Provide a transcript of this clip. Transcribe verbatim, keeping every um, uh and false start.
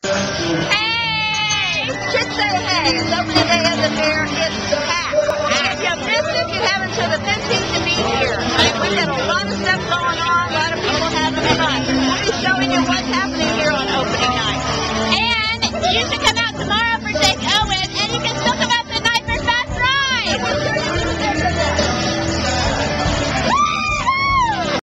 Hey! Just say hey. It's opening day of the fair. It's packed. And if you missed it, you have until the fifteenth to be here. And we've got a lot of stuff going on, a lot of people having fun. We'll be showing you what's happening